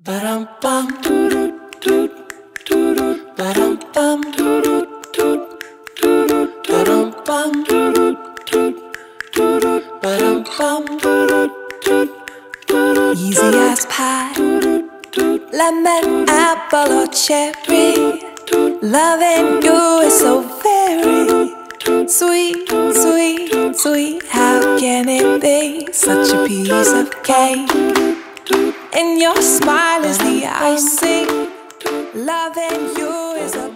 Ba-dum bum, doo doo doo doo, ba-dum bum, doo doo doo doo, ba-dum bum, doo doo doo doo, ba-dum bum, doo doo doo. Easy as pie, lemon, apple or cherry. Loving you is so very sweet, sweet, sweet. How can it be such a piece of cake? And your smile is the icing. Loving you is a